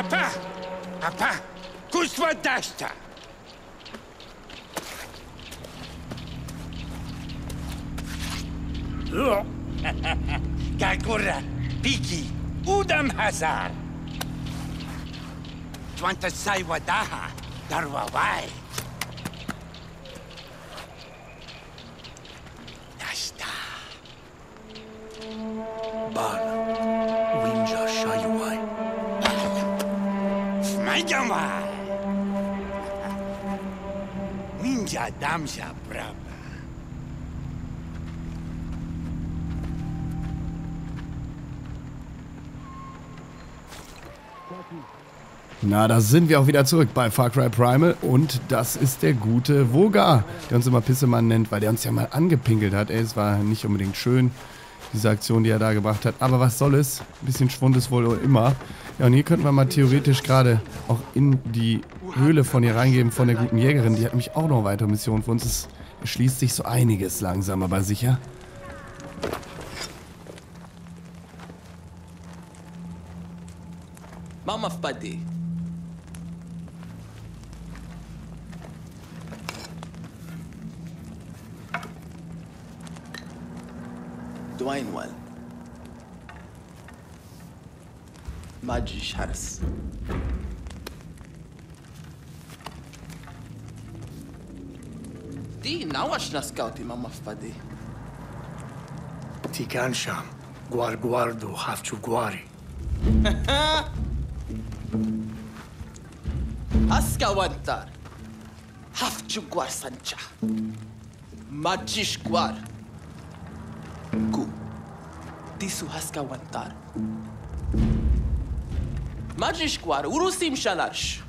Apa, kustva dasta. Kakura, Piki, Udam Hazar. Twanta Saiwadaha, Darwawai. Dasta. Bana, Winja Shayuai. Majama. Winja Damsha Braba. Na, da sind wir auch wieder zurück bei Far Cry Primal und das ist der gute Voga, der uns immer Pissemann nennt, weil der uns ja mal angepinkelt hat. Ey, es war nicht unbedingt schön, diese Aktion, die er da gebracht hat, aber was soll es? Ein bisschen Schwund ist wohl immer. Ja, und hier könnten wir mal theoretisch gerade auch in die Höhle von ihr reingeben, von der guten Jägerin. Die hat nämlich auch noch weitere Missionen für uns. Es erschließt sich so einiges langsam, aber sicher. Mama Fpadi. دوينوال ما تجيش حرس دي نواش نسكاوتي ماما فبادي Tikansham, Guarguardo, Hafchu Guari. هسكا وانتار هفتشو جوار سانشا ما تجيش جوار Ku, tisu haska wantar. Magish kwar, urusim shalarsh.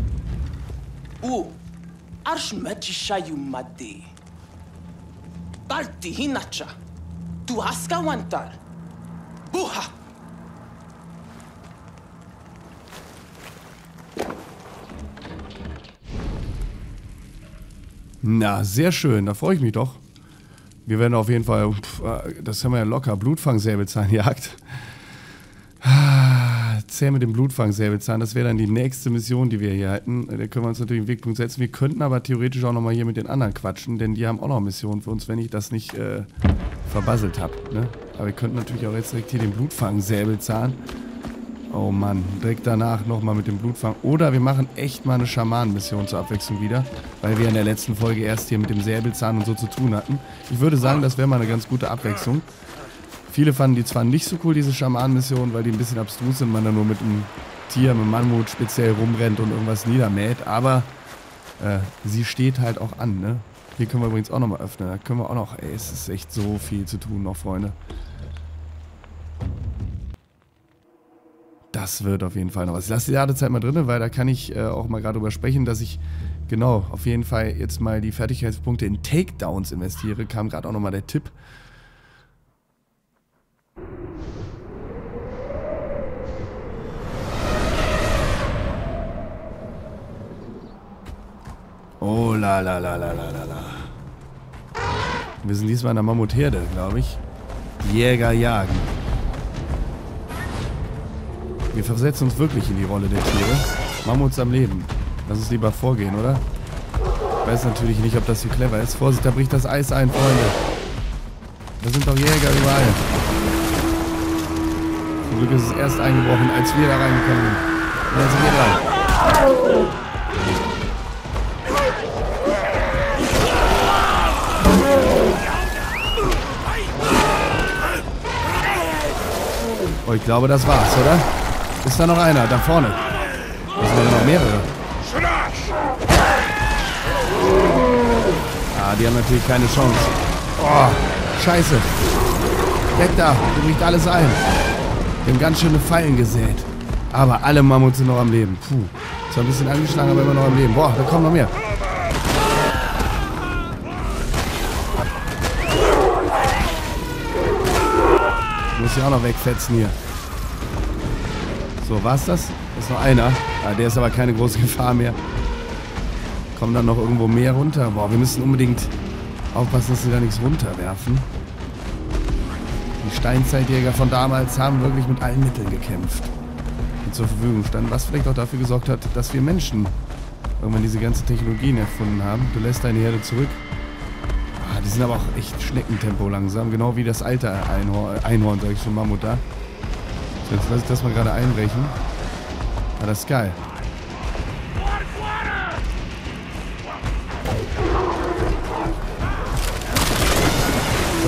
Arsh majishayu maddi. Parti hinacha. Tu haska wantar. Buha. Na, sehr schön, da freue ich mich doch. Wir werden auf jeden Fall, das haben wir ja locker, Blutfang-Säbelzahnjagd. Zäh mit dem Blutfang-Säbelzahn, das wäre dann die nächste Mission, die wir hier hätten. Da können wir uns natürlich einen Wegpunkt setzen. Wir könnten aber theoretisch auch nochmal hier mit den anderen quatschen, denn die haben auch noch Missionen für uns, wenn ich das nicht verbasselt habe. Ne? Aber wir könnten natürlich auch jetzt direkt hier den Blutfang-Säbelzahn. Oh Mann, direkt danach nochmal mit dem Blutfang. Oder wir machen echt mal eine Schamanen-Mission zur Abwechslung wieder, weil wir in der letzten Folge erst hier mit dem Säbelzahn und so zu tun hatten. Ich würde sagen, das wäre mal eine ganz gute Abwechslung. Viele fanden die zwar nicht so cool, diese Schamanen-Mission, weil die ein bisschen abstrus sind, man da nur mit einem Tier, mit einem Mammut speziell rumrennt und irgendwas niedermäht, aber sie steht halt auch an, ne? Hier können wir übrigens auch nochmal öffnen, da können wir auch noch, ey, es ist echt so viel zu tun noch, Freunde. Das wird auf jeden Fall noch was. Ich lasse die Ladezeit mal drin, weil da kann ich auch mal gerade drüber sprechen, dass ich, genau, auf jeden Fall jetzt mal die Fertigkeitspunkte in Takedowns investiere. Kam gerade auch nochmal der Tipp. Oh la la la la la la la. Wir sind diesmal in der Mammutherde, glaube ich. Jäger jagen. Wir versetzen uns wirklich in die Rolle der Tiere. Mammuts am Leben. Lass uns lieber vorgehen, oder? Ich weiß natürlich nicht, ob das hier clever ist. Vorsicht, da bricht das Eis ein, Freunde. Da sind doch Jäger überall. Zum Glück ist es erst eingebrochen, als wir da reingekommen sind. Und dann sind wir dran. Oh, ich glaube, das war's, oder? Ist da noch einer? Da vorne. Da sind noch mehrere. Ah, die haben natürlich keine Chance. Oh, scheiße. Weg da, hier bricht alles ein. Wir haben ganz schöne Fallen gesät. Aber alle Mammuts sind noch am Leben. Puh. Zwar ein bisschen angeschlagen, aber immer noch am Leben. Boah, da kommen noch mehr. Ich muss hier auch noch wegfetzen hier. So, war's das? Da ist noch einer. Ah, der ist aber keine große Gefahr mehr. Kommen dann noch irgendwo mehr runter. Boah, wir müssen unbedingt aufpassen, dass sie da nichts runterwerfen. Die Steinzeitjäger von damals haben wirklich mit allen Mitteln gekämpft. zur Verfügung standen, was vielleicht auch dafür gesorgt hat, dass wir Menschen irgendwann diese ganzen Technologien erfunden haben. Du lässt deine Herde zurück. Ah, die sind aber auch echt Schneckentempo langsam, genau wie das alte Einhorn, sag ich schon, Mammut da. So, jetzt lasse ich das mal gerade einbrechen. Ah, das ist geil. So.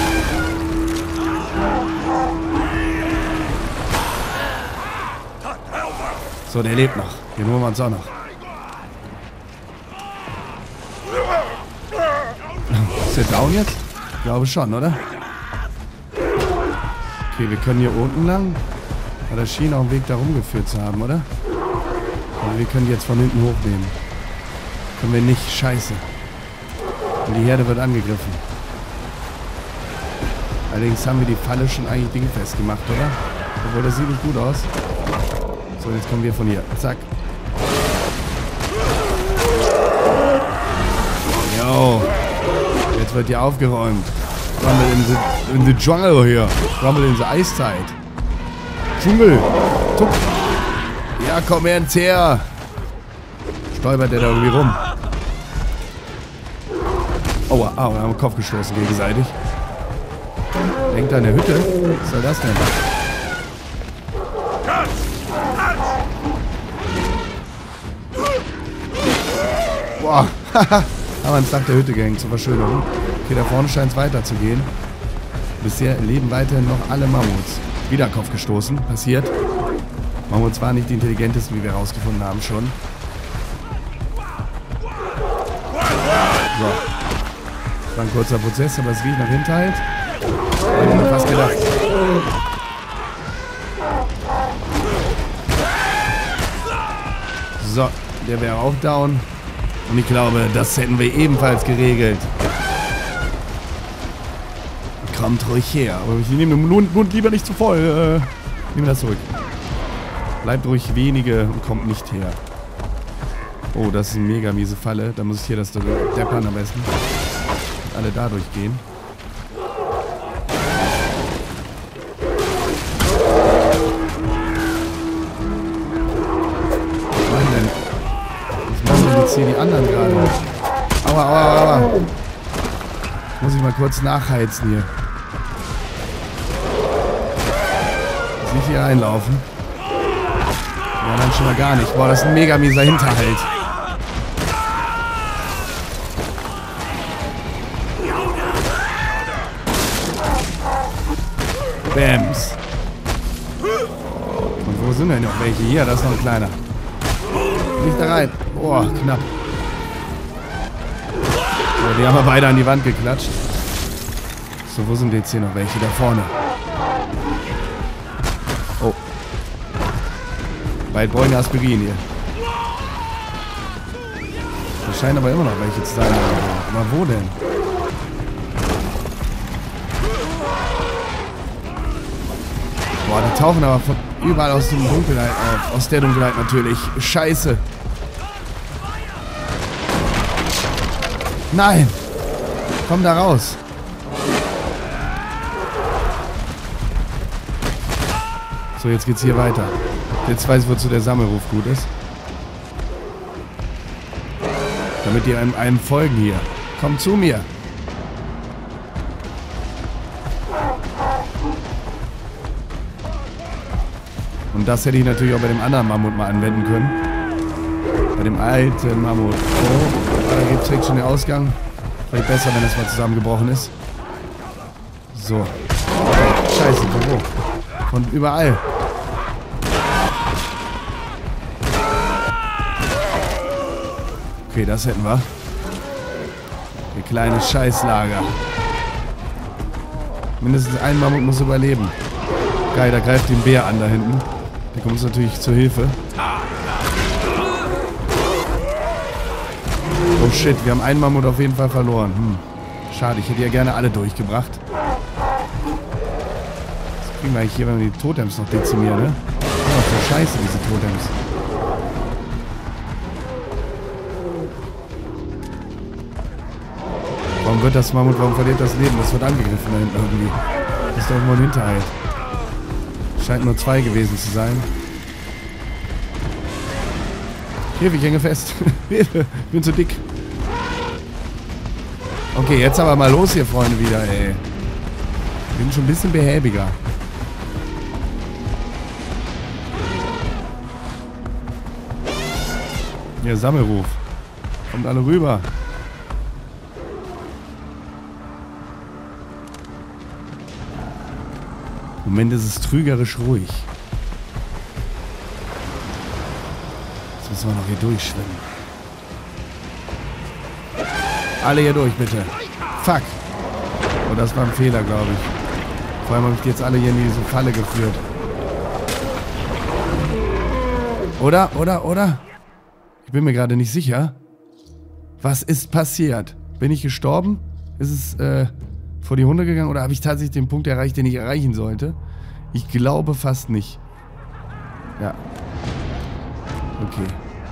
So, der lebt noch. Den holen wir uns auch noch. Ist der down jetzt? Ich glaube schon, oder? Okay, wir können hier unten lang. Aber das schien auch einen Weg da rumgeführt zu haben, oder? Also wir können die jetzt von hinten hochnehmen. Können wir nicht. Scheiße. Und die Herde wird angegriffen. Allerdings haben wir die Falle schon eigentlich dingfest gemacht, oder? Obwohl, das sieht nicht gut aus. So, jetzt kommen wir von hier. Zack. Jo. Jetzt wird hier aufgeräumt. Rumble in the jungle hier. Rumble in the Eiszeit. Dschungel. Tuck. Ja, komm her. Stolpert der da irgendwie rum. Aua, wir haben den Kopf gestoßen gegenseitig. Denkt an der Hütte. Was soll das denn? Boah, haben wir ins Dach der Hütte gehängt zur Verschönerung. Okay, da vorne scheint es weiterzugehen. Bisher leben weiterhin noch alle Mammuts. Wieder Kopf gestoßen, passiert. Mammuts waren nicht die intelligentesten, wie wir herausgefunden haben schon. So. Das war ein kurzer Prozess, aber es riecht nach Hinterhalt. Hab ich mir fast gedacht. So, der wäre auch down. Und ich glaube, das hätten wir ebenfalls geregelt. Kommt ruhig her. Aber ich nehme den Mund lieber nicht zu voll. Nehmen wir das zurück. Bleibt ruhig wenige und kommt nicht her. Oh, das ist eine mega miese Falle. Da muss ich hier das deppern am besten. Alle da durchgehen. Was machen denn jetzt hier die anderen gerade? Aua. Muss ich mal kurz nachheizen hier. Jetzt nicht hier reinlaufen. Ja, dann schon mal gar nicht. Boah, das ist ein mega mieser Hinterhalt. Bams. Und wo sind denn noch welche? Hier, da ist noch ein kleiner. Nicht da rein. Boah, knapp. So, die haben wir beide an die Wand geklatscht. So, wo sind jetzt hier noch welche? Da vorne. Oh. Bald brauchen wir Aspirin hier. Da scheinen aber immer noch welche zu sein. Aber wo denn? Boah, die tauchen aber von überall aus dem Dunkelheit auf. Aus der Dunkelheit natürlich. Scheiße. Nein! Komm da raus. So, jetzt geht's hier weiter. Jetzt weiß ich, wozu der Sammelruf gut ist. Damit die einem folgen hier. Komm zu mir. Und das hätte ich natürlich auch bei dem anderen Mammut mal anwenden können. Bei dem alten Mammut. Oh, da gibt es direkt schon den Ausgang. Vielleicht besser, wenn das mal zusammengebrochen ist. So. Okay. Scheiße, von wo? Von überall. Okay, das hätten wir. Ihr kleines Scheißlager. Mindestens ein Mammut muss überleben. Geil, da greift den Bär an da hinten. Der kommt uns natürlich zur Hilfe. Oh shit, wir haben einen Mammut auf jeden Fall verloren. Schade, ich hätte ja gerne alle durchgebracht. Das kriegen wir eigentlich hier, wenn wir die Totems noch dezimieren, ne? Oh, für Scheiße, diese Totems. Warum wird das Mammut, warum verliert das Leben? Das wird angegriffen da hinten irgendwie. Das ist doch irgendwo ein Hinterhalt. Scheint nur 2 gewesen zu sein. Hilfe, ich hänge fest. Hilfe, ich bin zu dick. Okay, jetzt aber mal los hier, Freunde, wieder, ey. Ich bin schon ein bisschen behäbiger. Ja, Sammelruf. Kommt alle rüber. Im Moment ist es trügerisch ruhig. Jetzt müssen wir noch hier durchschwimmen. Alle hier durch, bitte. Fuck. Oh, das war ein Fehler, glaube ich. Vor allem habe ich die jetzt alle hier in diese Falle geführt. Oder? Ich bin mir gerade nicht sicher. Was ist passiert? Bin ich gestorben? Ist es vor die Hunde gegangen oder habe ich tatsächlich den Punkt erreicht, den ich erreichen sollte? Ich glaube fast nicht. Ja. Okay.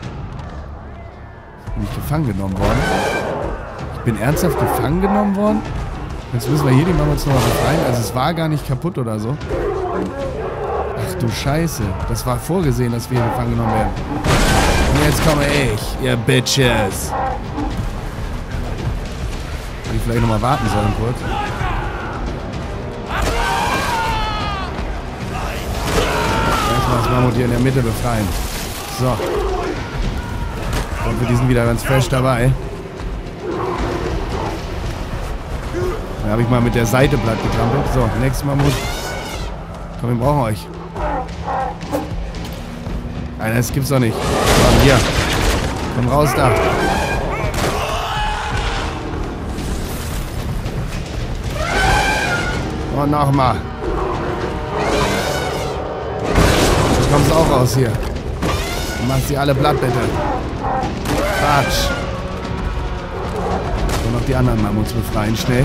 Bin ich gefangen genommen worden? Ich bin ernsthaft gefangen genommen worden? Jetzt müssen wir hier die Mammuts noch mal befreien. Also es war gar nicht kaputt oder so. Ach du Scheiße. Das war vorgesehen, dass wir hier gefangen genommen werden. Und jetzt komme ich, ihr Bitches. Hätte ich vielleicht nochmal warten sollen kurz. Erstmal das Mammut hier in der Mitte befreien. So. Ich hoffe, die sind wieder ganz fresh dabei. Da habe ich mal mit der Seite platt getrampelt. So, nächstes Mammut. Komm, wir brauchen euch. Alter, das gibt's doch nicht. So, hier. Komm raus da. Und nochmal. Jetzt kommst du auch raus hier. Du machst sie alle platt, bitte. Quatsch. So, noch die anderen Mammuts befreien, schnell.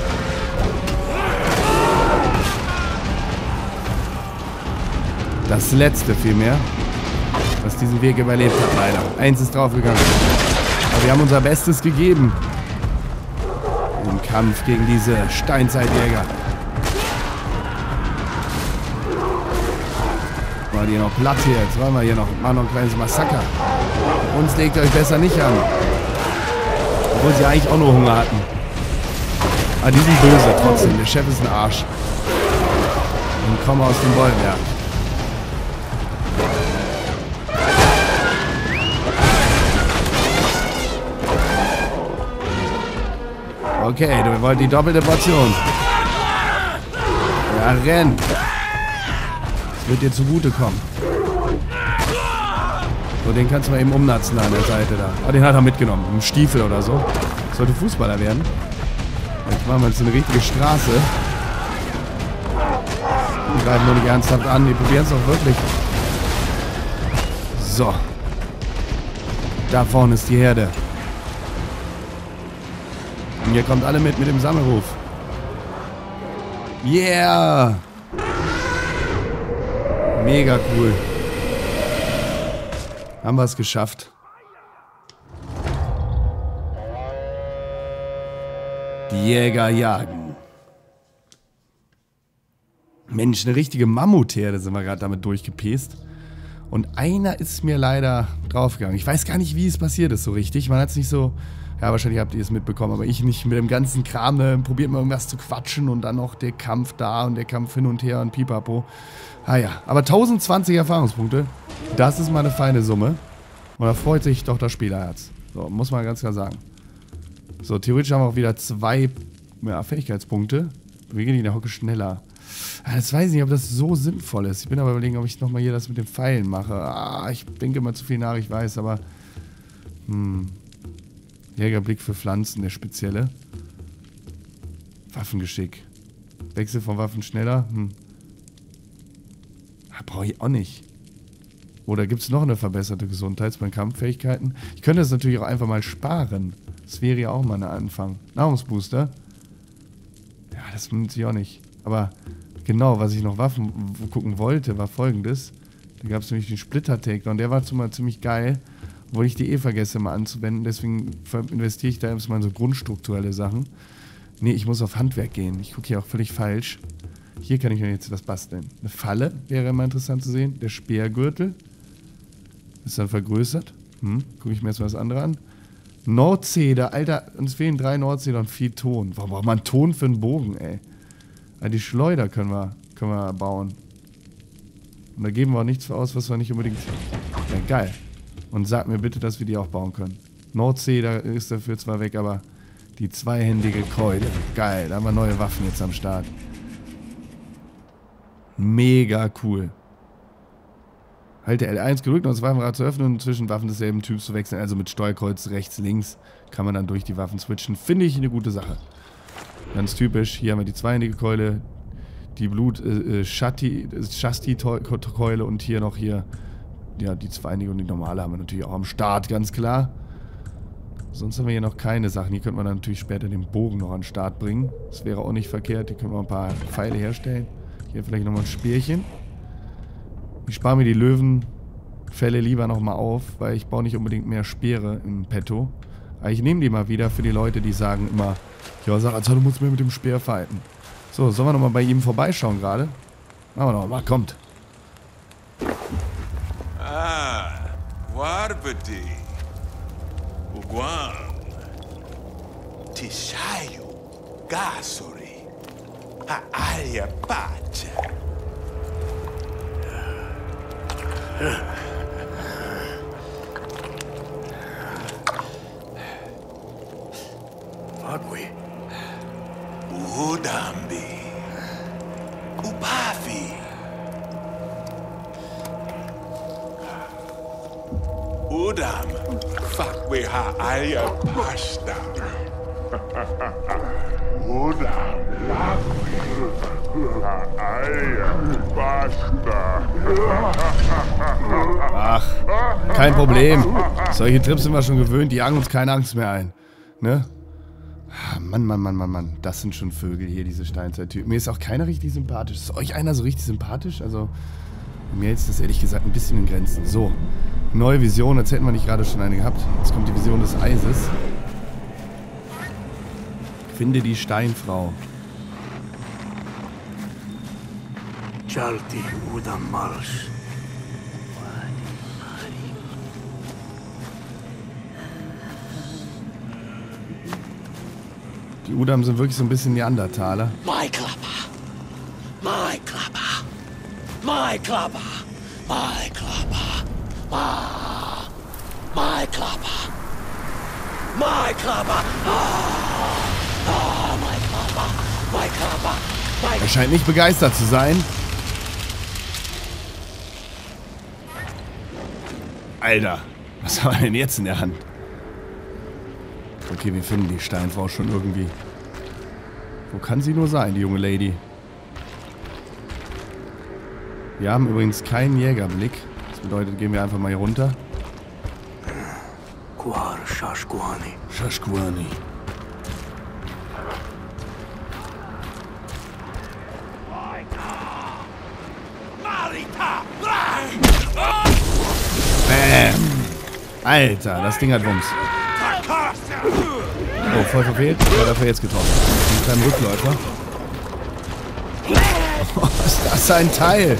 Das letzte vielmehr, was diesen Weg überlebt hat, leider. Eins ist draufgegangen. Aber wir haben unser Bestes gegeben. Im Kampf gegen diese Steinzeitjäger. War die noch platt hier. Jetzt wollen wir hier noch, machen noch ein kleines Massaker. Uns legt euch besser nicht an. Obwohl sie eigentlich auch nur Hunger hatten. Aber die sind böse trotzdem. Der Chef ist ein Arsch. Und kommen aus dem Bollwerk. Okay, du wolltest die doppelte Portion. Ja, renn. Das wird dir zugutekommen. So, den kannst du mal eben umnatzen an der Seite da. Oh, den hat er mitgenommen. Im Stiefel oder so. Sollte Fußballer werden. Jetzt machen wir jetzt eine richtige Straße. Die greifen nur nicht ernsthaft an. Die probieren es auch wirklich. So. Da vorne ist die Herde. Und ihr kommt alle mit dem Sammelruf. Yeah! Mega cool. Haben wir es geschafft. Die Jäger jagen. Mensch, eine richtige Mammutherde sind wir gerade damit durchgepest. Und einer ist mir leider draufgegangen. Ich weiß gar nicht, wie es passiert ist so richtig. Man hat es nicht so... Ja, wahrscheinlich habt ihr es mitbekommen, aber ich nicht. Mit dem ganzen Kram, probiert mal irgendwas zu quatschen und dann noch der Kampf da und der Kampf hin und her und pipapo. Ah ja, aber 1020 Erfahrungspunkte, das ist mal eine feine Summe. Und da freut sich doch das Spielerherz. So, muss man ganz klar sagen. So, theoretisch haben wir auch wieder 2 Fähigkeitspunkte. Bewege die in der Hocke schneller. Ah, das weiß ich nicht, ob das so sinnvoll ist. Ich bin aber überlegen, ob ich nochmal hier das mit den Pfeilen mache. Ah, ich denke mal zu viel nach, ich weiß, aber... Jägerblick für Pflanzen, der spezielle. Waffengeschick. Wechsel von Waffen schneller. Brauche ich auch nicht. Oder gibt es noch eine verbesserte Gesundheit bei Kampffähigkeiten? Ich könnte das natürlich auch einfach mal sparen. Das wäre ja auch mal ein Anfang. Nahrungsbooster. Ja, das benutze ich auch nicht. Aber genau, was ich noch Waffen gucken wollte, war folgendes. Da gab es nämlich den Splitter-Takedown. Der war zumal ziemlich geil. Obwohl ich die vergesse mal anzuwenden, deswegen investiere ich da erstmal in so grundstrukturelle Sachen. Nee, ich muss auf Handwerk gehen. Ich gucke hier auch völlig falsch. Hier kann ich mir jetzt was basteln. Eine Falle wäre immer interessant zu sehen. Der Speergürtel ist dann vergrößert. Gucke ich mir jetzt mal das andere an. Nordseder, Alter, uns fehlen 3 Nordseder und 4 Ton. Warum braucht man Ton für einen Bogen, ey? Ja, die Schleuder können wir bauen. Und da geben wir auch nichts für aus, was wir nicht unbedingt... Ja, geil. Und sag mir bitte, dass wir die auch bauen können. Nordseder ist dafür zwar weg, aber die zweihändige Keule. Geil, da haben wir neue Waffen jetzt am Start. Mega cool. Halte L1 gedrückt, um das Waffenrad zu öffnen und zwischen Waffen desselben Typs zu wechseln. Also mit Steuerkreuz rechts, links kann man dann durch die Waffen switchen. Finde ich eine gute Sache. Ganz typisch. Hier haben wir die zweihändige Keule, die Shasti-Keule und hier noch ja, die zweihändige und die normale haben wir natürlich auch am Start, ganz klar. Sonst haben wir hier noch keine Sachen. Hier könnte man dann natürlich später den Bogen noch an den Start bringen. Das wäre auch nicht verkehrt. Hier können wir ein paar Pfeile herstellen. Hier vielleicht nochmal ein Speerchen. Ich spare mir die Löwenfälle lieber nochmal auf, weil ich baue nicht unbedingt mehr Speere im Petto. Aber ich nehme die mal wieder für die Leute, die sagen immer, ja, sag, also du musst mir mit dem Speer fighten. So, sollen wir nochmal bei ihm vorbeischauen gerade? Machen wir nochmal, kommt. Ah, Warbati. Uguan. Tishayu. Gasuri. Haalia Pacha. Agui. Udambi. Upafi. Udam. Fakwe haalia pasta. Udam. Ach, kein Problem. Solche Trips sind wir schon gewöhnt, die jagen uns keine Angst mehr ein. Ne? Mann. Das sind schon Vögel hier, diese Steinzeittypen. Mir ist auch keiner richtig sympathisch. Ist euch einer so richtig sympathisch? Also, mir ist das ehrlich gesagt ein bisschen in Grenzen. So, neue Vision, als hätten wir nicht gerade schon eine gehabt. Jetzt kommt die Vision des Eises. Finde die Steinfrau. Chalti Udam Marsh. Die Udam sind wirklich so ein bisschen Neandertaler. My Klapper. My Klapper. My Klapper. My Klapper. My Klapper. My Klapper. My Klapper. My Klapper. Er scheint nicht begeistert zu sein. Alter, was haben wir denn jetzt in der Hand? Okay, wir finden die Steinfrau schon irgendwie. Wo kann sie nur sein, die junge Lady? Wir haben übrigens keinen Jägerblick. Das bedeutet, gehen wir einfach mal hier runter. Kuar Shashguani. Shashguani. Bam! Alter, das Ding hat Wumms. Oh, voll verfehlt. Ich war dafür jetzt getroffen. Ein kleiner Rückläufer. Oh, ist das ein Teil?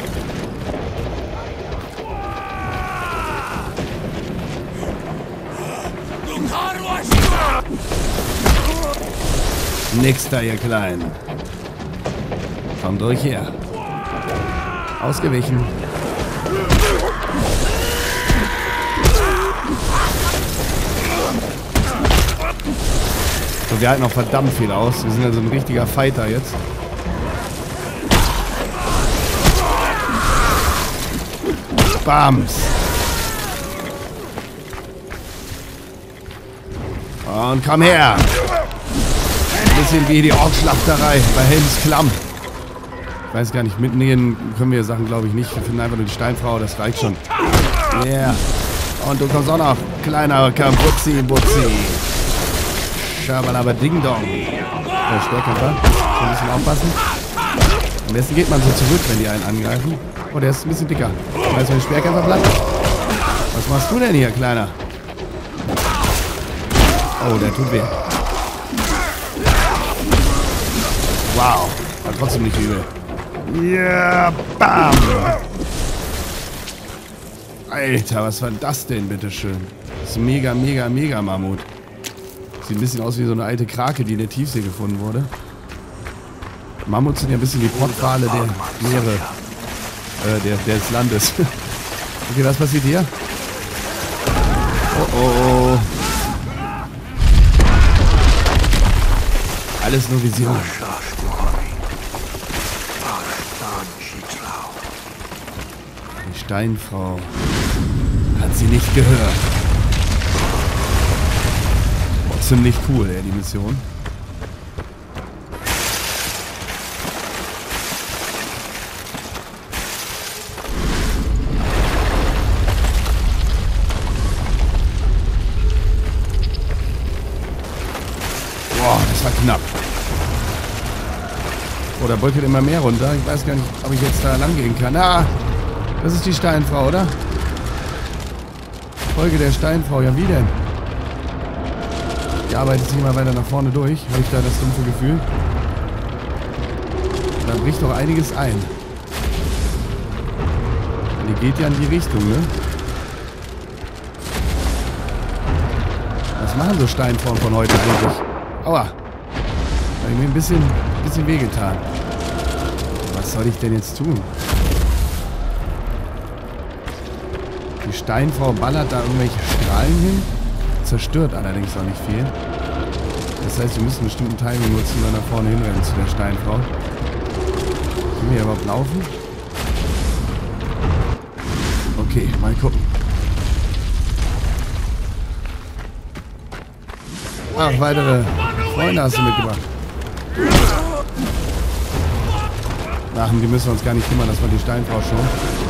Nix da, ihr Kleinen. Kommt durch her. Ausgewichen. So, wir halten noch verdammt viel aus. Wir sind also ein richtiger Fighter jetzt. Bams. Und komm her. Ein bisschen wie die Orkschlachterei bei Helms Klamm. Ich weiß gar nicht, mitnehmen können wir Sachen, glaube ich, nicht. Wir finden einfach nur die Steinfrau, das reicht schon. Yeah. Und du kommst auch noch, kleiner Kamputzi-Butzi. Schabalaba Ding Dong. Der Stärkämpfer. Ein bisschen aufpassen. Am besten geht man so zurück, wenn die einen angreifen. Oh, der ist ein bisschen dicker. Weißt du, den Speerkämpfer platt? Was machst du denn hier, Kleiner? Oh, der tut weh. Wow. War trotzdem nicht übel. Ja, bam. Alter, was war das denn, bitteschön? Das ist ein mega, mega, mega Mammut. Sieht ein bisschen aus wie so eine alte Krake, die in der Tiefsee gefunden wurde. Mammuts sind ja ein bisschen wie Pottwale der Meere. Des Landes. Okay, was passiert hier? Oh oh. Alles nur Vision. Die Steinfrau hat sie nicht gehört. Oh, ziemlich cool, die Mission. Das war knapp. Oh, da bröckelt immer mehr runter. Ich weiß gar nicht, ob ich jetzt da lang gehen kann. Ah, das ist die Steinfrau, oder? Folge der Steinfrau. Ja, wie denn? Die arbeitet sich immer weiter nach vorne durch. Habe ich da das dumpfe Gefühl. Da bricht doch einiges ein. Die geht ja in die Richtung, ne? Was machen so Steinfrauen von heute eigentlich? Aua. Da habe ich mir ein bisschen wehgetan. Was soll ich denn jetzt tun? Die Steinfrau ballert da irgendwelche Strahlen hin. Zerstört allerdings auch nicht viel. Das heißt, wir müssen einen bestimmten Timing nutzen und dann nach vorne hinrennen zu der Steinfrau. Können wir hier überhaupt laufen? Okay, mal gucken. Ach, weitere Freunde hast du mitgebracht. Ach, die müssen wir uns gar nicht kümmern, das war die Steinfrau schon.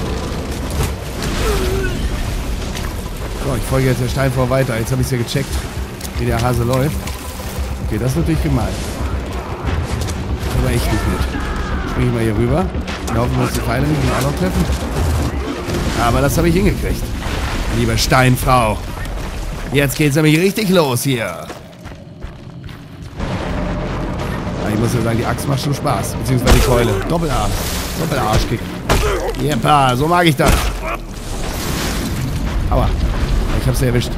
So, ich folge jetzt der Steinfrau weiter. Jetzt habe ich es ja gecheckt, wie der Hase läuft. Okay, das ist natürlich gemein. Aber echt nicht mit. Springe ich mal hier rüber. Dann hoffen wir uns die Pfeile nicht auch noch treffen. Aber das habe ich hingekriegt. Liebe Steinfrau. Jetzt geht's nämlich richtig los hier. Ich muss ja sagen, die Axt macht schon Spaß. Beziehungsweise die Keule. Doppelarsch. Doppelarschkick. Jepa, so mag ich das. Aua. Ich hab's ja erwischt.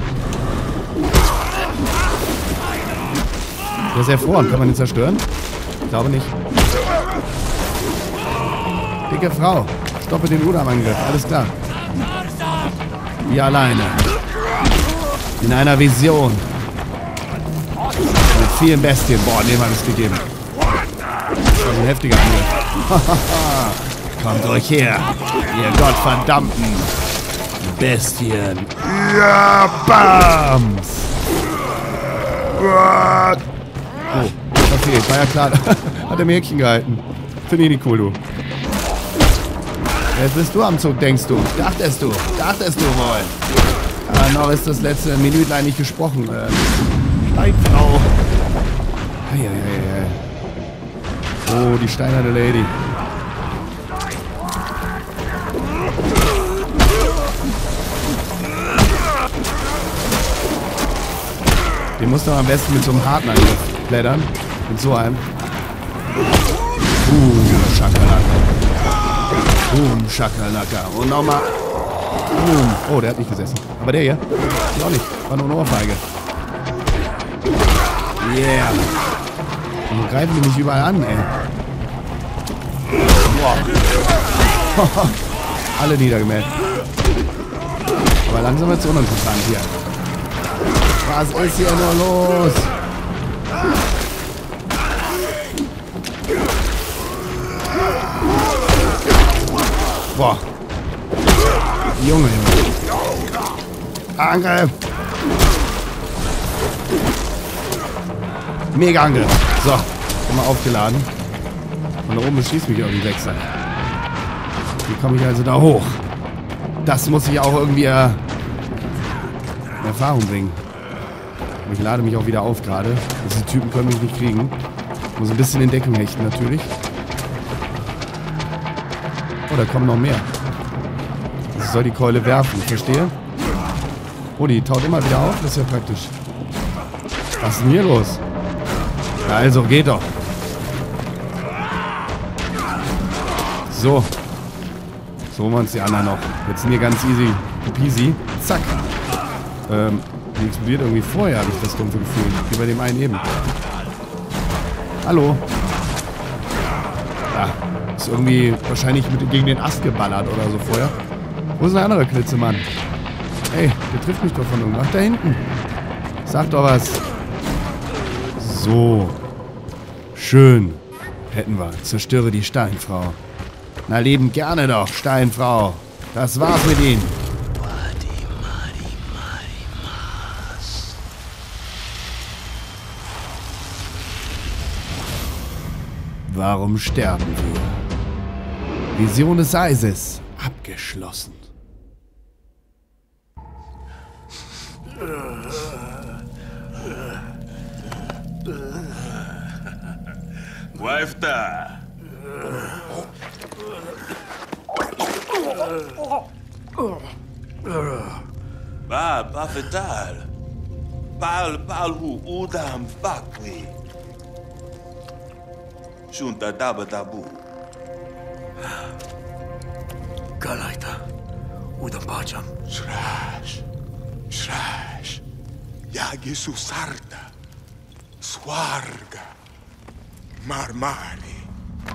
Der ist erfroren. Kann man ihn zerstören? Ich glaube nicht. Dicke Frau. Stoppe den Udam-Angriff. Alles klar. Wir alleine. In einer Vision. Mit vielen Bestien. Boah, dem hat es gegeben. Das war so ein heftiger Angriff. Kommt euch her, ihr gottverdammten Bestien. Ja, Bams! Oh, das fehlt. War ja klar. Hat er mir Häkchen gehalten. Finde ich nicht cool, du. Jetzt bist du am Zug, denkst du. Dachtest du wohl. Ah, noch ist das letzte Minütlein nicht gesprochen. Steinfrau. Oh, die steinerne Lady. Den musst du am besten mit so einem harten Angriff blättern. Mit so einem. Schakalaka. Schakalaka. Und nochmal. Oh, der hat nicht gesessen. Aber der hier? Die auch nicht. War nur eine Ohrfeige. Yeah. Und greifen die mich überall an, ey. Boah. Alle niedergemäht. Aber langsam wird es uninteressant hier. Was ist hier nur los? Boah. Junge. Angriff. Mega Angriff. So, immer aufgeladen. Von da oben beschießt mich irgendwie Wechsel. Wie komme ich also da hoch? Das muss ich auch irgendwie in Erfahrung bringen. Ich lade mich auch wieder auf gerade. Diese Typen können mich nicht kriegen. Ich muss ein bisschen in Deckung hechten natürlich. Oh, da kommen noch mehr. Ich soll die Keule werfen, verstehe? Oh, die taut immer wieder auf. Das ist ja praktisch. Was ist denn hier los? Also, geht doch. So. So holen wir uns die anderen noch. Jetzt sind hier ganz easy peasy. Zack. Die explodiert irgendwie vorher, habe ich das dumpfe Gefühl. Wie bei dem einen eben. Hallo. Ja, ist irgendwie wahrscheinlich gegen den Ast geballert oder so vorher. Wo ist der andere Klitzemann? Ey, der trifft mich doch von irgendwo. Ach, da hinten. Sag doch was. So. Schön. Hätten wir. Zerstöre die Steinfrau. Na, lieben gerne doch, Steinfrau. Das war's mit Ihnen. Warum sterben wir? Vision des Eises. Abgeschlossen. Wifta. Ba fatal. Bal hu udam fakwi. Junta daba dabu. Galaita. Udam bajam. Shrash. Yagi susarta. Swarga. Marmani.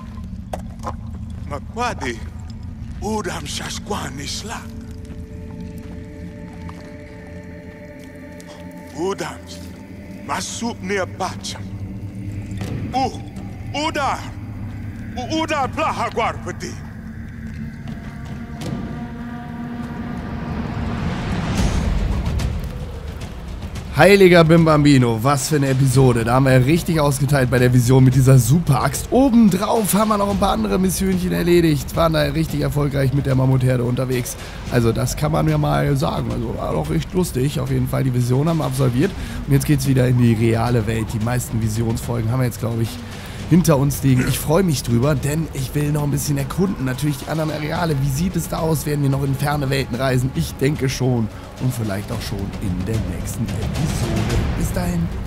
Makwadi. Udam shashkwani slak. Udam. Masup near bacham. Udar plaha guarpati. Heiliger Bimbambino, was für eine Episode. Da haben wir richtig ausgeteilt bei der Vision mit dieser Superaxt. Obendrauf haben wir noch ein paar andere Missionchen erledigt. Waren da richtig erfolgreich mit der Mammutherde unterwegs. Also das kann man ja mal sagen. Also war doch echt lustig. Auf jeden Fall, die Vision haben wir absolviert. Und jetzt geht es wieder in die reale Welt. Die meisten Visionsfolgen haben wir jetzt, glaube ich, hinter uns liegen. Ich freue mich drüber, denn ich will noch ein bisschen erkunden. Natürlich die anderen Areale. Wie sieht es da aus? Werden wir noch in ferne Welten reisen? Ich denke schon. Und vielleicht auch schon in der nächsten Episode. Bis dahin.